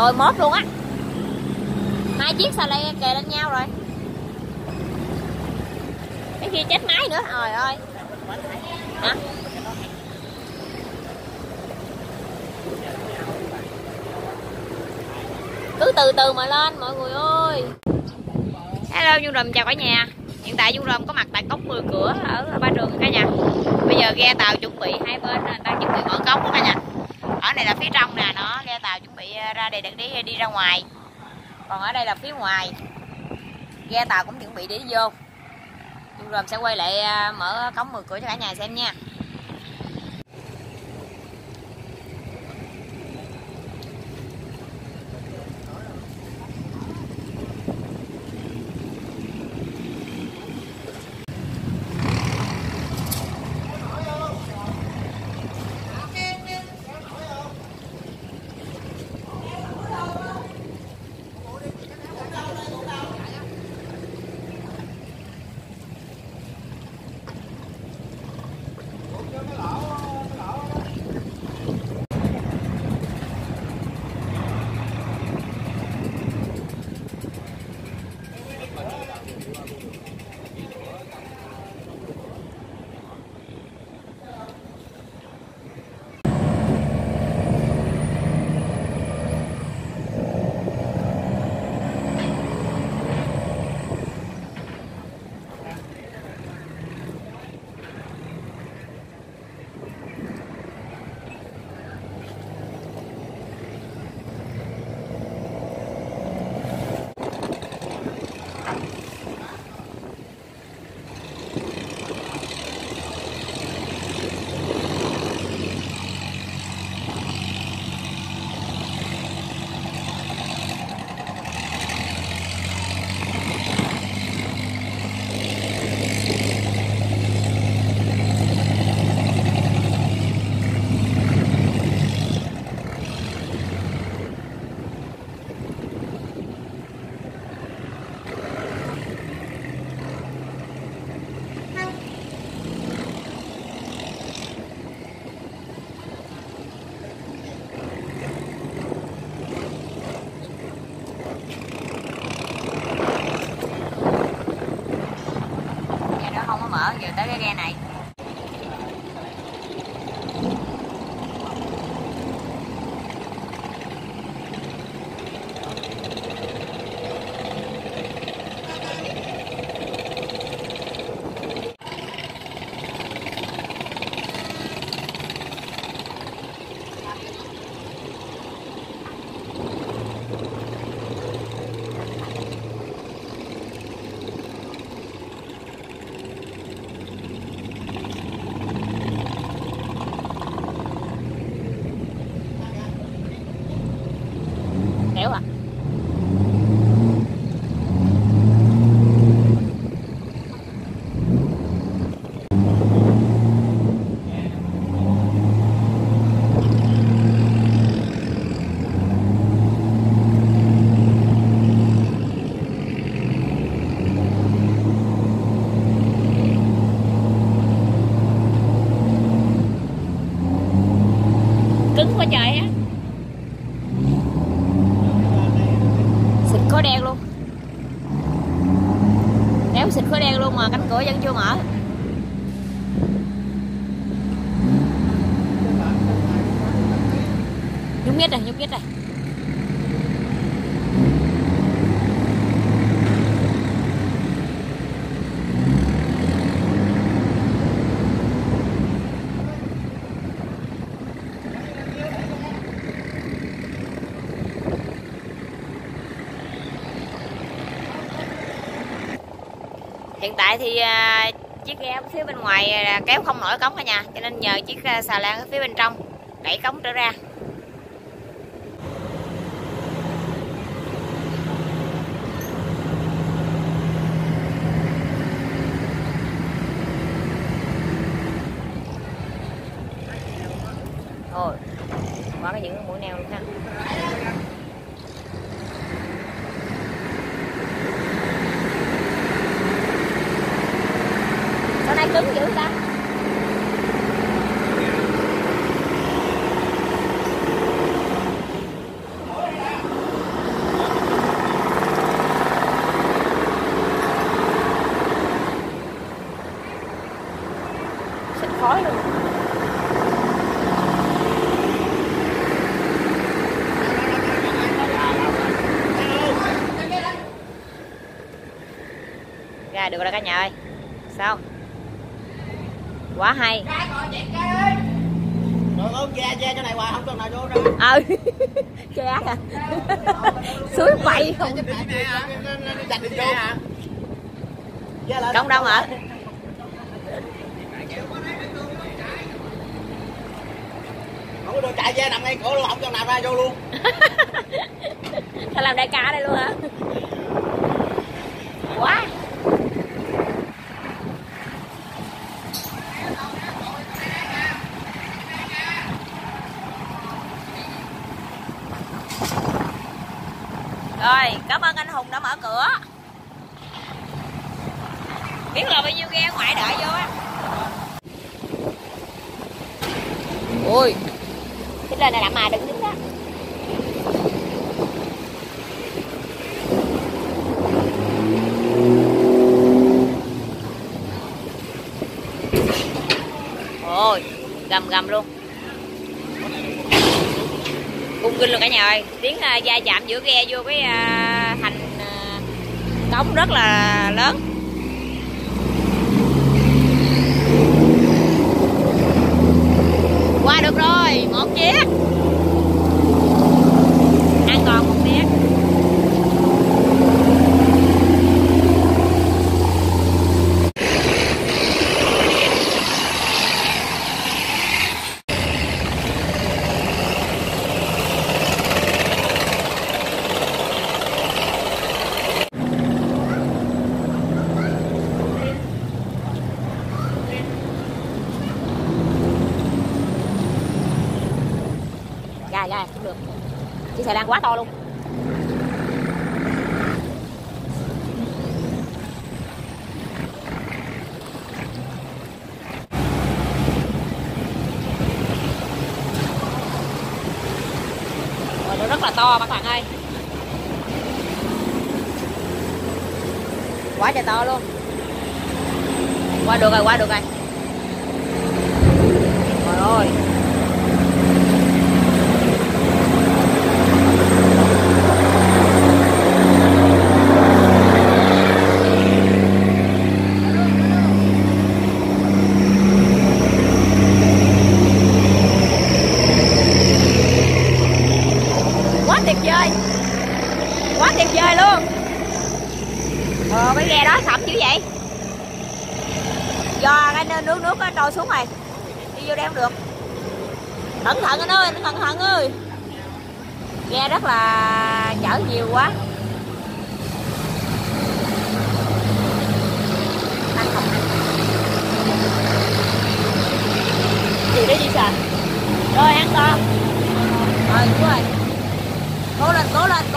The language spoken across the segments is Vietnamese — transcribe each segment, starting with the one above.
Trời mốt luôn á. Hai chiếc xà len kề lên nhau rồi. Cái kia chết máy nữa. Trời ơi. Hả? Cứ từ từ mà lên mọi người ơi. Hello Dung Rùm chào cả nhà. Hiện tại Dung Rùm có mặt tại cống 10 cửa ở Ba Trường cả nhà. Bây giờ ghe tàu chuẩn bị hai bên đang chuẩn bị mở cống cả nhà. Ở này là phía trong nè, nó ghe tàu chuẩn bị ra đây để đi ra ngoài. Còn ở đây là phía ngoài. Ghe tàu cũng chuẩn bị để đi vô. Dung Rùm sẽ quay lại mở cống 10 cửa cho cả nhà xem nha. Mở giờ tới cái ghe này. Kéo à. Cứng quá trời á. Xịt khói đen luôn. Đéo xịt khói đen luôn mà cánh cửa vẫn chưa mở. Nhúng nhít rồi, nhúng nhít rồi. Hiện tại thì chiếc ghe ở phía bên ngoài kéo không nổi cống cả nhà, cho nên nhờ chiếc xà lan ở phía bên trong đẩy cống trở ra. Ôi, quá cái những mũi neo luôn ha. Hôm nay cứng dữ ta. Dạ được rồi cả nhà ơi. Sao? Quá hay. Rồi che cho này hoài không cho nào vô đâu. Che à. Suối quậy không. Đông đông hả? Không có đồ chạy ve nằm ngay cửa luôn, không cho nào ra vô luôn. Tao làm đại ca đây luôn hả? Quá. Rồi, cảm ơn anh Hùng đã mở cửa. Biết là bao nhiêu ghe ngoại đợi vô á. Ui, cái lên này làm mà đừng đứng đó. Ôi, gầm luôn. Cung kinh luôn cả nhà ơi. Tiếng va chạm giữa ghe vô cái thành cống rất là lớn. Qua được rồi, một chiếc. An toàn một chiếc. Dài cũng được. Chiếc xe đang quá to luôn. Rồi, nó rất là to các bạn ơi. Quá trời to luôn. Qua được rồi. Trời ơi. Quá tuyệt vời luôn. Cái ghe đó sập dữ vậy. Do cái nước nó trôi xuống rồi. Đi vô đây không được. Cẩn thận anh ơi, cẩn thận ơi. Ghe rất là chở nhiều quá. Gì đấy đi trời. Rồi an toàn. Rồi đúng rồi. Cố lên.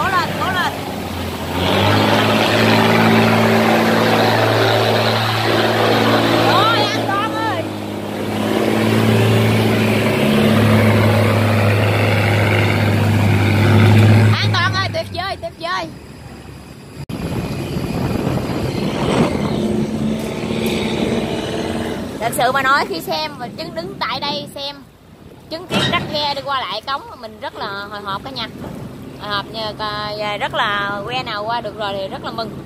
Rồi an toàn ơi. An toàn ơi, tuyệt vời. Thật sự mà nói khi xem và đứng tại đây xem chứng kiến các ghe đi qua lại cống mình rất là hồi hộp cả nhà. Hồi hộp nha, rất là ghe nào qua được rồi thì rất là mừng.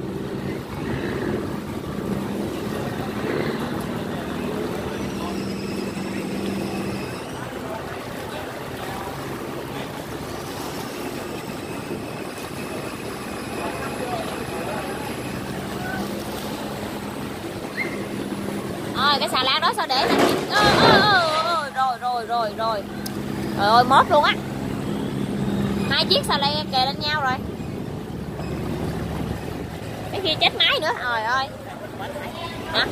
Cái xà lan đó sao để rồi. Trời ơi, mốt luôn á. 2 chiếc xà lan kề lên nhau rồi. Cái kia chết máy nữa. Trời ơi. Hả?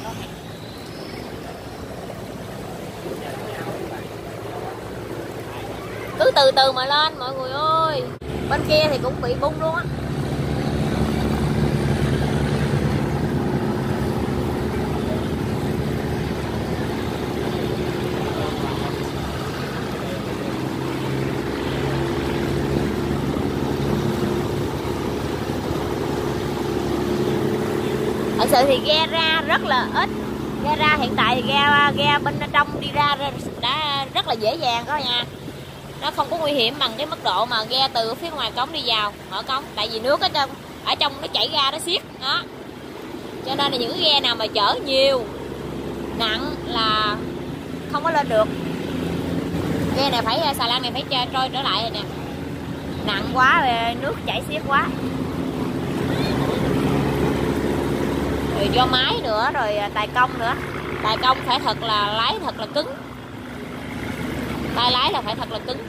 Cứ từ từ mà lên mọi người ơi. Bên kia thì cũng bị bung luôn á. Thật sự thì ghe ra rất là ít. Ghe ra hiện tại thì ghe bên trong đi ra đã rất là dễ dàng đó nha. Nó không có nguy hiểm bằng cái mức độ mà ghe từ phía ngoài cống đi vào mở cống. Tại vì nước ở trong nó chảy ra nó xiết đó. Cho nên là những cái ghe nào mà chở nhiều nặng là không có lên được. Ghe này phải, xà lan này phải trôi trở lại rồi nè, nặng quá rồi, nước chảy xiết quá, rồi do máy nữa, rồi tài công nữa. Tài công phải thật là lái thật là cứng, tay lái là phải thật là cứng.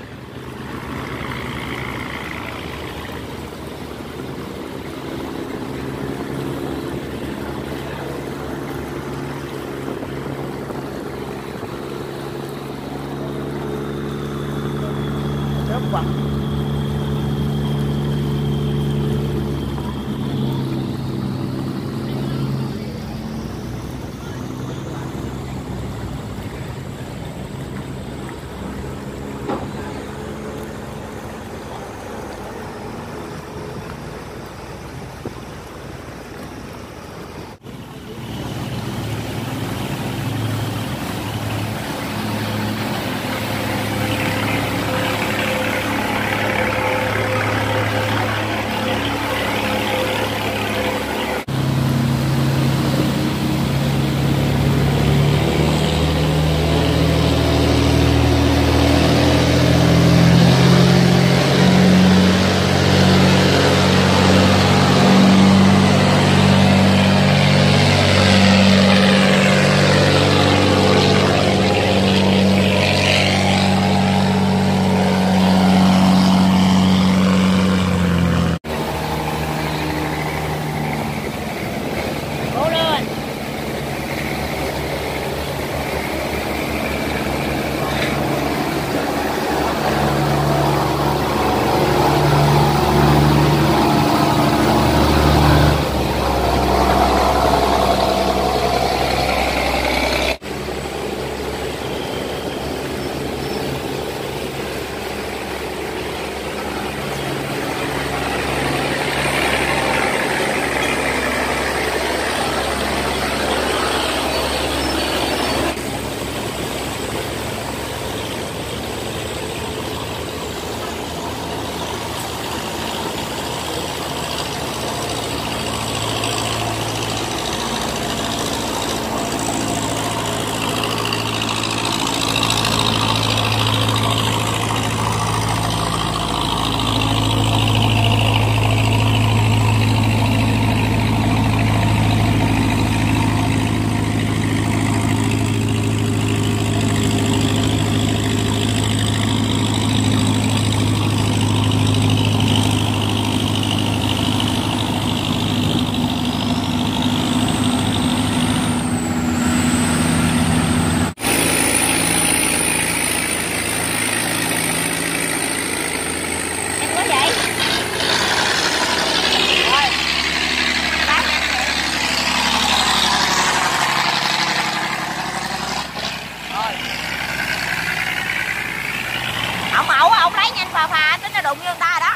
Rất quật. Ông lấy nhanh phà phà tính là đụng vô người ta rồi đó.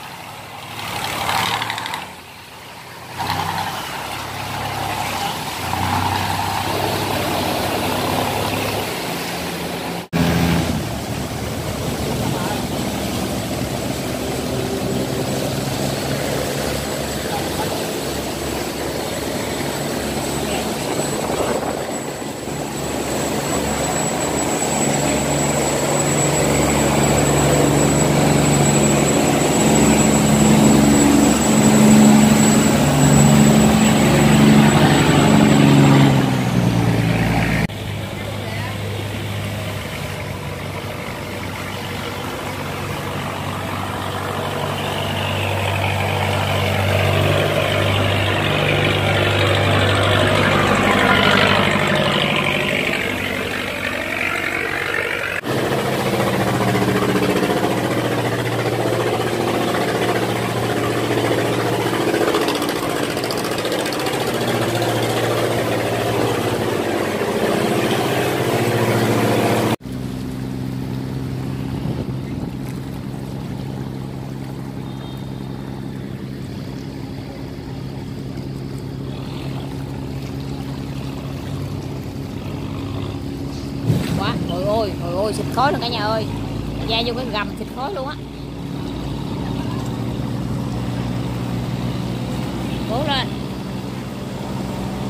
Trời ơi, xịt khói luôn cả nhà ơi. Da vô cái gầm xịt khói luôn á. Cố lên.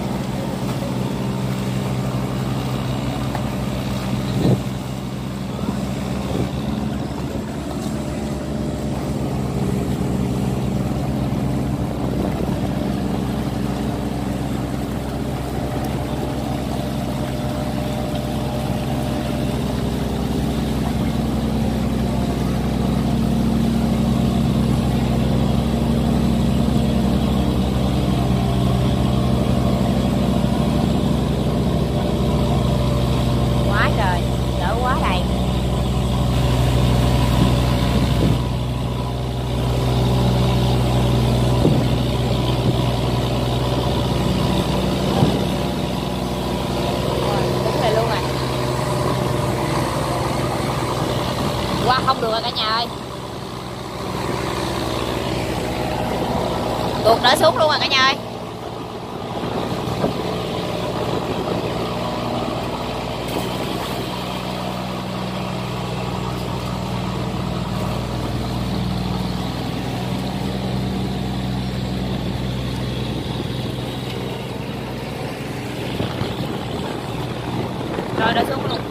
Tuột đỡ xuống luôn à cả nhà ơi. Rồi đỡ xuống luôn.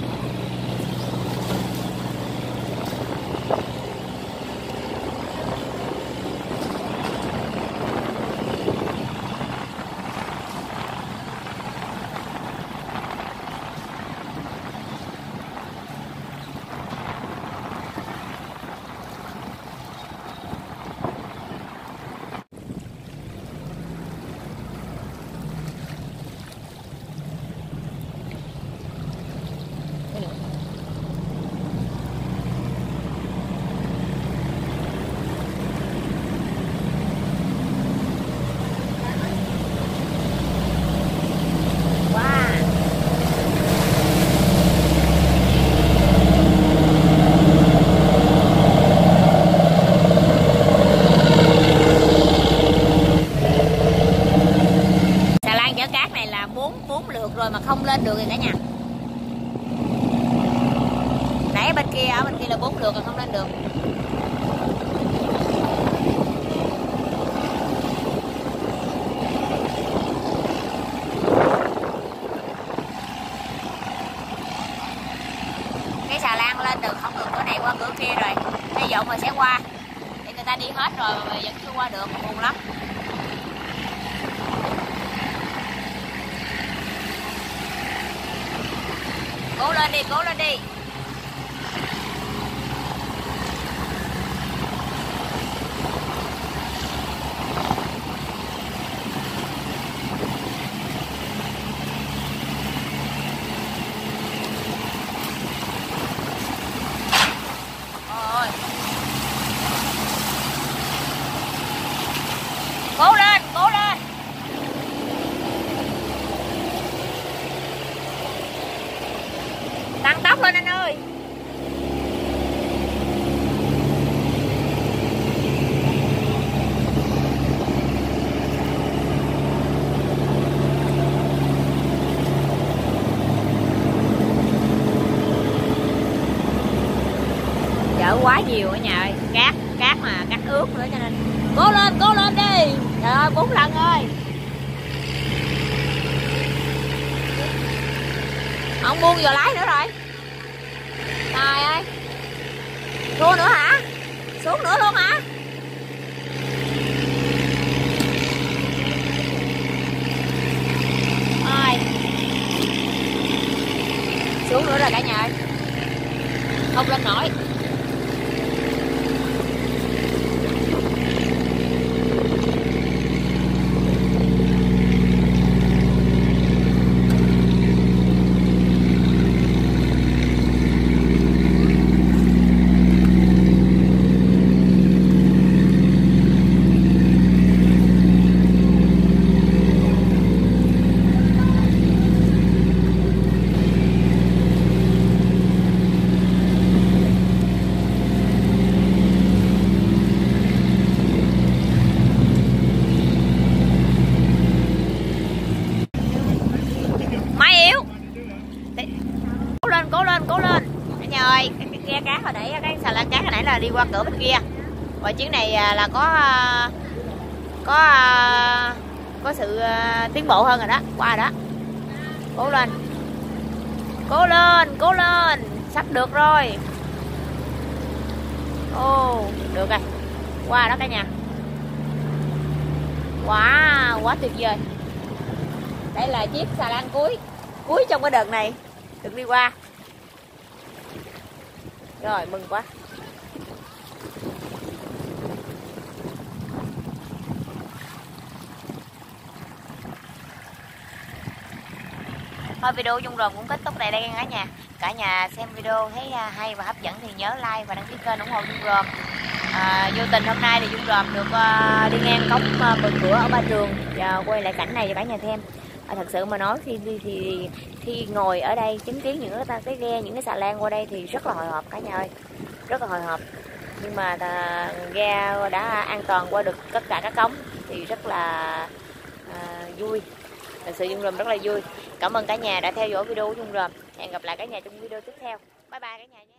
Rồi mà không lên được rồi cả nhà. Nãy bên kia, ở bên kia là 4 lượt rồi không lên được. Cái xà lan lên được, không được cửa này qua cửa kia rồi. Hy vọng mà sẽ qua. Thì người ta đi hết rồi mà vẫn chưa qua được, buồn lắm. Cố lên đi, cố lên đi. Ôi. Cố lên, cố lên. Tăng tốc lên anh ơi. Chở quá nhiều ở nhà ơi, cát mà cát ướt nữa cho nên cố lên đi. Trời ơi 4 lần ơi. Ông buông giờ lái nữa rồi. Trời ơi. Thua nữa hả? Xuống nữa luôn hả? Rồi. Xuống nữa rồi cả nhà ơi. Không lên nổi. Cố lên cả nhà ơi. Cái ghe cát hồi nãy, cái xà lan cát hồi nãy là đi qua cửa bên kia, và chuyến này là có sự tiến bộ hơn rồi đó, qua rồi đó. Cố lên, cố lên, cố lên, sắp được rồi. Ồ, được rồi, qua đó cả nhà. Wow, quá tuyệt vời. Đây là chiếc xà lan cuối trong cái đợt này được đi qua. Rồi, mừng quá. Thôi video Dung Rồm cũng kết thúc tại đây cả nhà. Cả nhà xem video thấy hay và hấp dẫn thì nhớ like và đăng ký kênh ủng hộ Dung Rồm. Vô tình hôm nay thì Dung Rồm được đi ngang cống Bờ Cửa ở Ba Trường và quay lại cảnh này cho cả nhà thêm. Thật sự mà nói khi ngồi ở đây chứng kiến những cái ghe, những cái xà lan qua đây thì rất là hồi hộp cả nhà ơi, rất là hồi hộp. Nhưng mà ghe đã an toàn qua được tất cả các cống. thì rất là vui. Thật sự Dung Rùm rất là vui. Cảm ơn cả nhà đã theo dõi video của Dung Rùm. Hẹn gặp lại cả nhà trong video tiếp theo. Bye bye cả nhà nhé.